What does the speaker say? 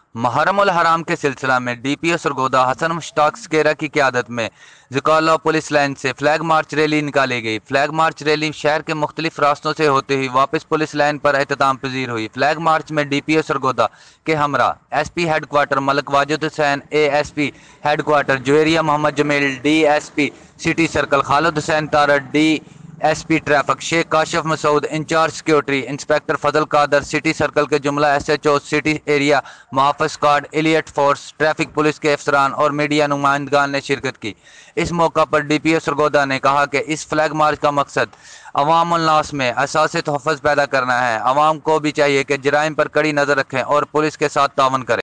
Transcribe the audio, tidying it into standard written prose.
محرم الحرام کے سلسلہ میں ڈی پی او سرگودا حسن مشتاق سکیرا کی قیادت میں زکالہ پولیس لائن سے فلیگ مارچ ریلی نکالی گئی۔ فلیگ مارچ ریلی شہر کے مختلف راستوں سے ہوتے ہوئی واپس پولیس لائن پر اختتام پذیر ہوئی۔ فلیگ مارچ میں ڈی پی او سرگودا کے ہمراہ S P head quarter Malik Wajid Hussain, A S P head quarter Javeria Muhammad Jamil, D S P city circle Khalid Hussain Tarar, D S P traffic Sheikh Kashif Masood, in charge security inspector Fazal Qadir, city circle کے جملہ S H O, city area محافظ squad, elite force, traffic police کے افسران اور media نمائندگان نے شرکت کی۔ اس موقع پر ڈی پی او سرگودا نے کہا کہ اس فلیگ مارچ کا مقصد عوام الناس میں احساس تحفظ پیدا کرنا ہے۔ عوام کو بھی چاہیے کہ جرائم پر کڑی نظر رکھیں اور پولیس کے ساتھ تعاون کریں۔